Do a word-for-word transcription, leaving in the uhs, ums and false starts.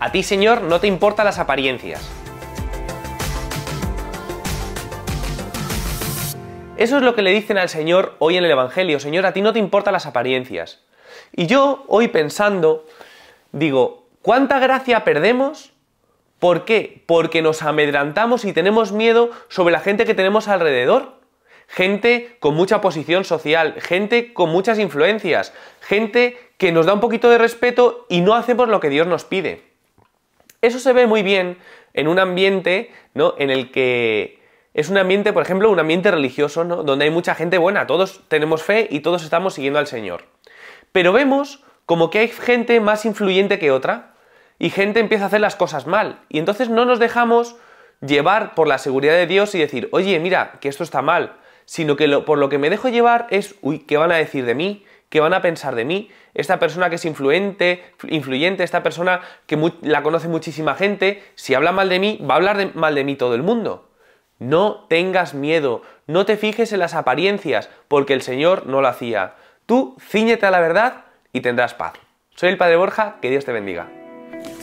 A ti, Señor, no te importan las apariencias. Eso es lo que le dicen al Señor hoy en el Evangelio. Señor, a ti no te importan las apariencias. Y yo, hoy pensando, digo, ¿cuánta gracia perdemos? ¿Por qué? Porque nos amedrantamos y tenemos miedo sobre la gente que tenemos alrededor. Gente con mucha posición social, gente con muchas influencias, gente que nos da un poquito de respeto y no hacemos lo que Dios nos pide. Eso se ve muy bien en un ambiente, ¿no?, en el que es un ambiente, por ejemplo, un ambiente religioso, ¿no?, donde hay mucha gente buena, todos tenemos fe y todos estamos siguiendo al Señor. Pero vemos como que hay gente más influyente que otra y gente empieza a hacer las cosas mal. Y entonces no nos dejamos llevar por la seguridad de Dios y decir, oye, mira, que esto está mal, sino que lo, por lo que me dejo llevar es, uy, ¿qué van a decir de mí? ¿Qué van a pensar de mí? Esta persona que es influente, influyente, esta persona que mu- la conoce muchísima gente, si habla mal de mí, va a hablar de, mal de mí todo el mundo. No tengas miedo, no te fijes en las apariencias, porque el Señor no lo hacía. Tú cíñete a la verdad y tendrás paz. Soy el Padre Borja, que Dios te bendiga.